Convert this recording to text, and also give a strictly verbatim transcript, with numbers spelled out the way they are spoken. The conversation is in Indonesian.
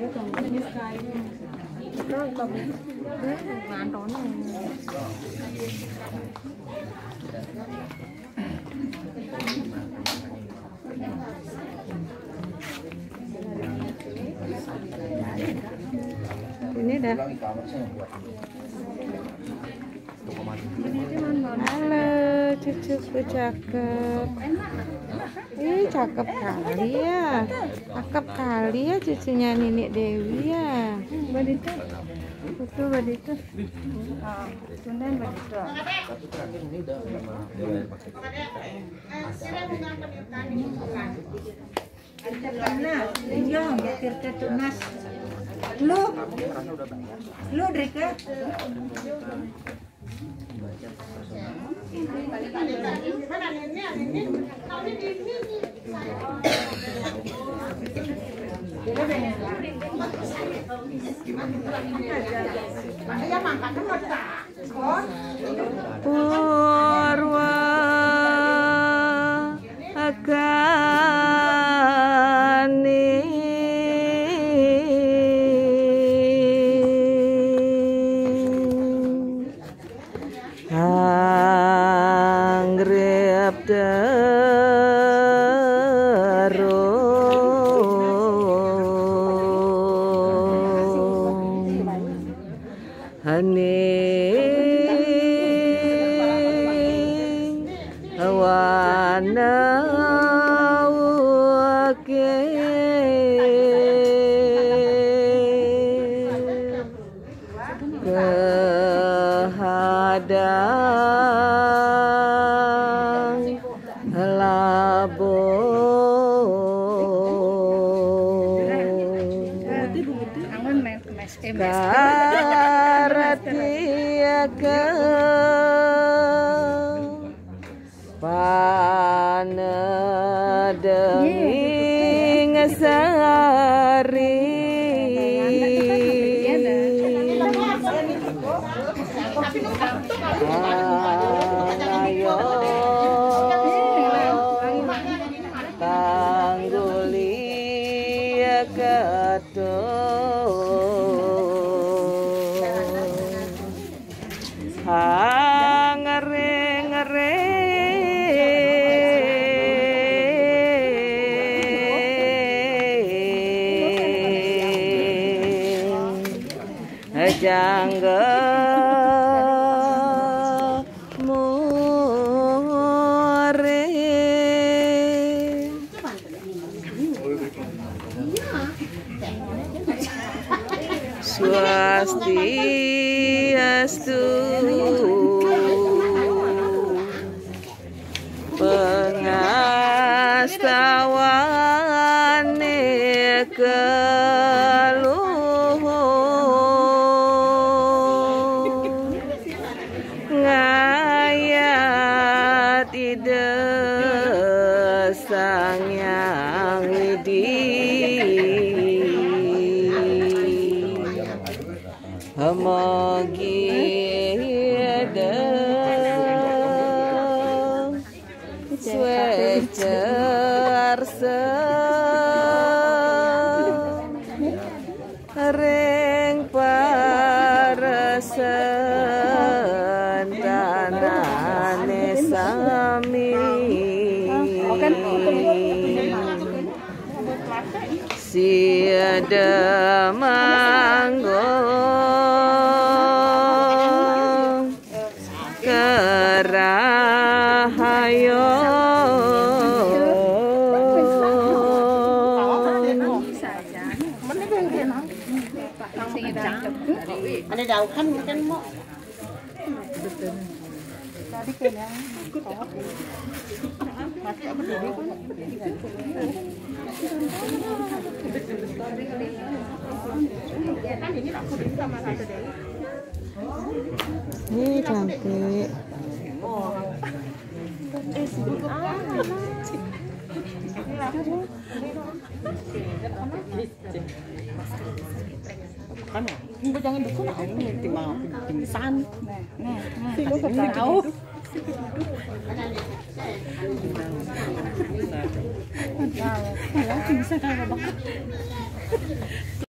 Ini dah. Halo, cucuku cakep. Ih, cakep kali ya. Cakep kali ya cucunya Nenek Dewi ya. Badita. Betul Badita. Ah, Tunden Badita. Nah, iya, getir ke tunas. Lu, lu Drika. Purwa akani anggrep hawana wake kehadang labo karatia ke panedeng sari ayo tangguli keto ngere-ngere jangga more swastiastu pengastawane keluhur ngayat ide sang yang widi hamogi ide swecer ring paresen tanane sami siada manggo kerahayo ada daukan kan mau tadi kayaknya masih apa jadi ini cantik. Kan ya, jangan dukung aku nanti mau pingsan. Nah, nah, nah. Lu tahu. Nah, ya, pingsan kalau